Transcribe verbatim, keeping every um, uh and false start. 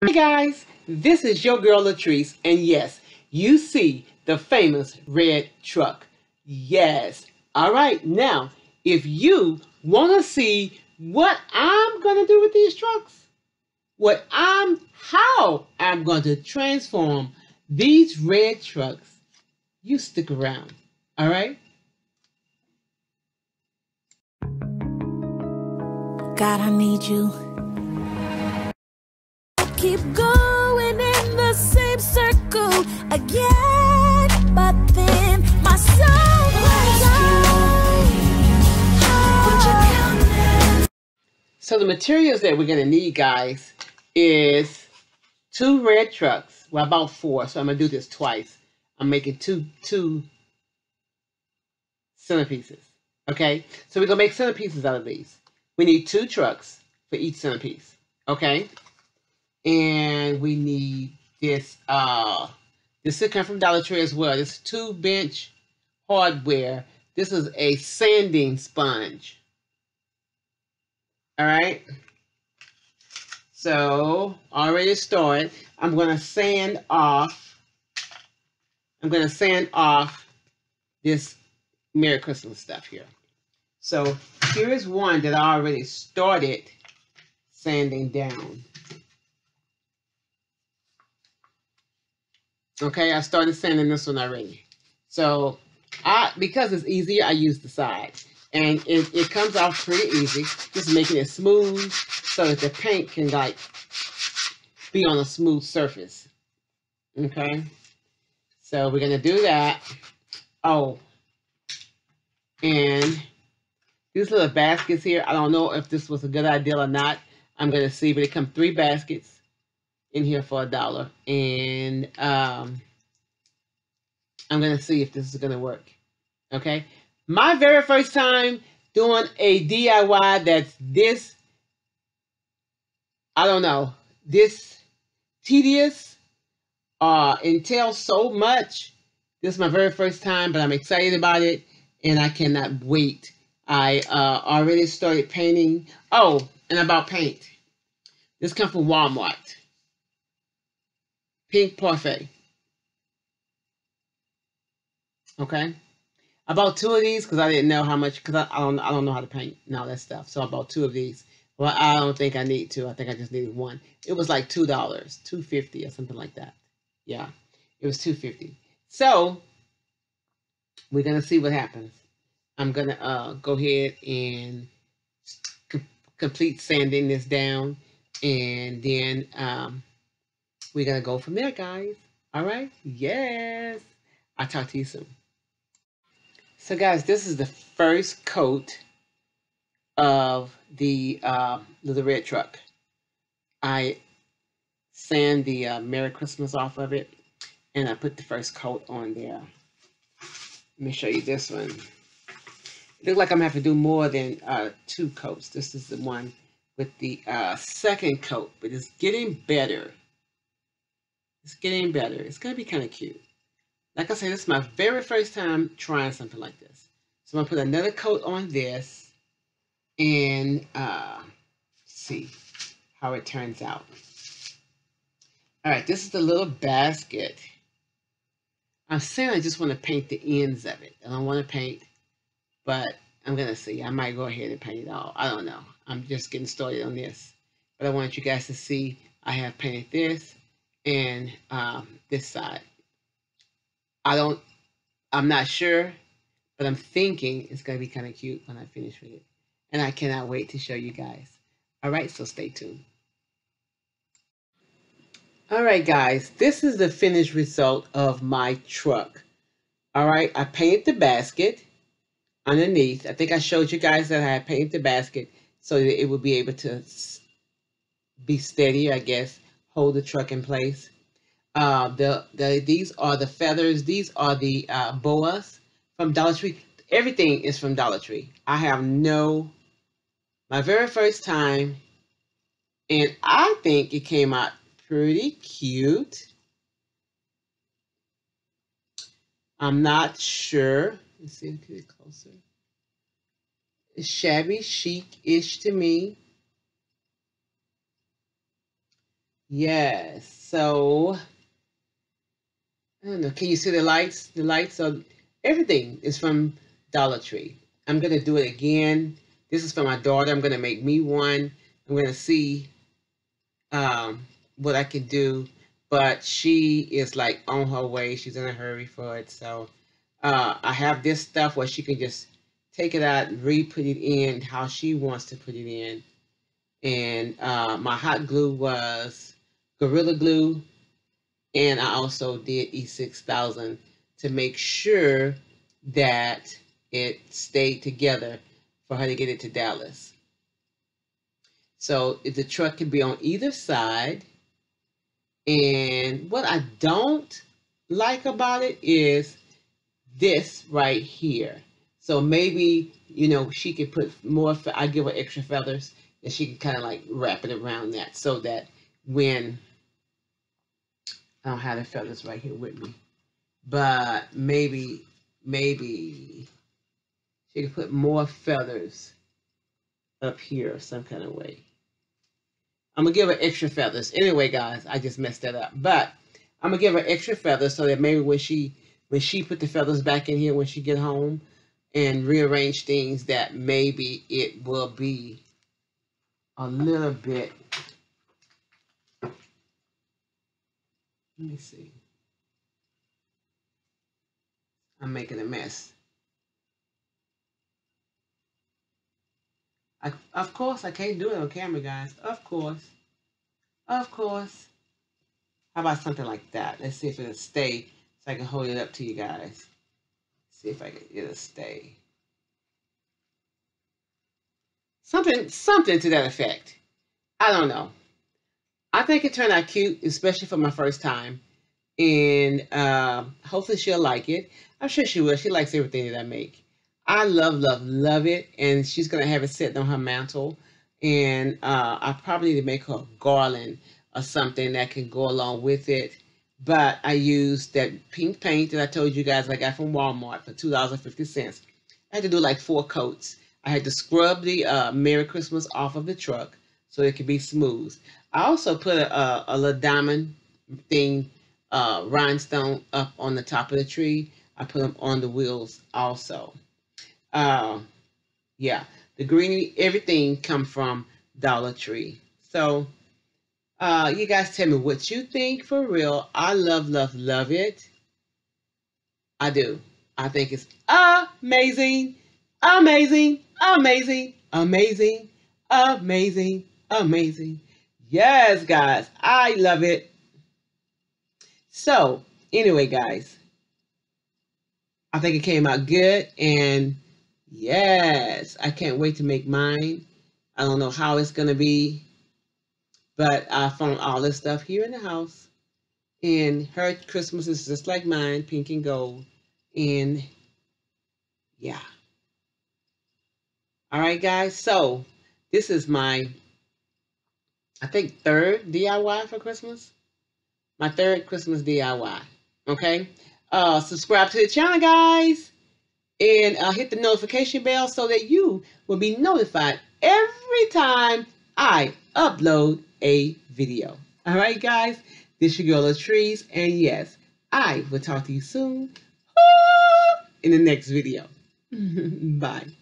Hi guys, this is your girl Latrice, and yes, you see the famous red truck. Yes. All right, now, if you want to see what I'm going to do with these trucks, what I'm, how I'm going to transform these red trucks, you stick around. All right? God, I need you. Keep going in the same circle again, but then my soul cries out. So the materials that we're going to need, guys, is two red trucks. Well, about four, so I'm going to do this twice. I'm making two, two centerpieces. Okay? So we're going to make centerpieces out of these. We need two trucks for each centerpiece. Okay? And we need this, uh, this should come from Dollar Tree as well. This two bench hardware. This is a sanding sponge. All right? So, already started. I'm going to sand off, I'm going to sand off this Merry Christmas stuff here. So, here is one that I already started sanding down. Okay, I started sanding this one already. So, I because it's easier, I use the side. And it, it comes off pretty easy. Just making it smooth so that the paint can, like, be on a smooth surface. Okay? So, we're going to do that. Oh, and these little baskets here, I don't know if this was a good idea or not. I'm going to see, but it comes three baskets in here for a dollar. And um, I'm going to see if this is going to work. Okay. My very first time doing a D I Y that's this, I don't know, this tedious, uh, entails so much. This is my very first time, but I'm excited about it, and I cannot wait. I uh, already started painting. Oh, and about paint. This comes from Walmart. Pink Parfait. Okay. I bought two of these because I didn't know how much, because I, I don't I don't know how to paint and all that stuff. So I bought two of these. Well, I don't think I need two. I think I just needed one. It was like two dollars, two fifty or something like that. Yeah, it was two fifty. So we're gonna see what happens. I'm gonna uh, go ahead and com- complete sanding this down, and then um, we're gonna go from there, guys. All right? Yes. I'll talk to you soon. So, guys, this is the first coat of the uh, the red truck. I sand the uh, Merry Christmas off of it, and I put the first coat on there. Let me show you this one. It looks like I'm gonna have to do more than uh, two coats. This is the one with the uh, second coat, but it's getting better. It's getting better. It's gonna be kind of cute. Like I said, this is my very first time trying something like this. So I'm gonna put another coat on this, and uh, see how it turns out. All right, this is the little basket. I'm saying I just want to paint the ends of it. I don't want to paint, but I'm going to see. I might go ahead and paint it all. I don't know. I'm just getting started on this. But I want you guys to see I have painted this and um, this side. I don't, I'm not sure, but I'm thinking it's going to be kind of cute when I finish with it. And I cannot wait to show you guys. All right, so stay tuned. All right, guys, this is the finished result of my truck. All right, I painted the basket underneath. I think I showed you guys that I had painted the basket so that it would be able to be steady, I guess, hold the truck in place. Uh, the, the These are the feathers. These are the uh, boas from Dollar Tree. Everything is from Dollar Tree. I have no, my very first time, and I think it came out pretty cute. I'm not sure. Let's see, get it closer. It's shabby chic-ish to me. Yes. So I don't know. Can you see the lights? The lights are everything is from Dollar Tree. I'm gonna do it again. This is for my daughter. I'm gonna make me one. I'm gonna see um, what I can do, but she is like on her way. She's in a hurry for it. So uh, I have this stuff where she can just take it out, re-put it in how she wants to put it in. And uh, my hot glue was Gorilla Glue, and I also did E six thousand to make sure that it stayed together for her to get it to Dallas. So if the truck can be on either side. And what I don't like about it is this right here. So maybe, you know, she could put more, I give her extra feathers and she can kind of like wrap it around that so that when, I don't have the feathers right here with me, but maybe, maybe she could put more feathers up here some kind of way. I'm gonna give her extra feathers. Anyway, guys, I just messed that up. But I'm gonna give her extra feathers so that maybe when she when she put the feathers back in here when she get home and rearrange things, that maybe it will be a little bit. Let me see. I'm making a mess. I, of course, I can't do it on camera, guys. Of course. Of course. How about something like that? Let's see if it'll stay so I can hold it up to you guys. See if I can, it'll stay. Something, something to that effect. I don't know. I think it turned out cute, especially for my first time. And uh, hopefully she'll like it. I'm sure she will. She likes everything that I make. I love, love, love it. And she's going to have it sitting on her mantle. And uh, I probably need to make her a garland or something that can go along with it. But I used that pink paint that I told you guys I got from Walmart for two dollars and fifty cents. I had to do like four coats. I had to scrub the uh, Merry Christmas off of the truck so it could be smooth. I also put a, a, a little diamond thing, uh, rhinestone up on the top of the tree. I put them on the wheels also. Uh, yeah, the greenery, everything come from Dollar Tree. So uh, you guys tell me what you think for real. I love, love, love it. I do. I think it's amazing, amazing, amazing, amazing, amazing, amazing. Yes, guys, I love it. So, anyway, guys, I think it came out good. And yes, I can't wait to make mine. I don't know how it's going to be, but I found all this stuff here in the house. And her Christmas is just like mine, pink and gold. And yeah. All right, guys. So this is my, I think, third D I Y for Christmas. My third Christmas D I Y. Okay. Uh, subscribe to the channel, guys. And uh, hit the notification bell so that you will be notified every time I upload a video. All right, guys. This your girl Latrice. And yes, I will talk to you soon in the next video. Bye.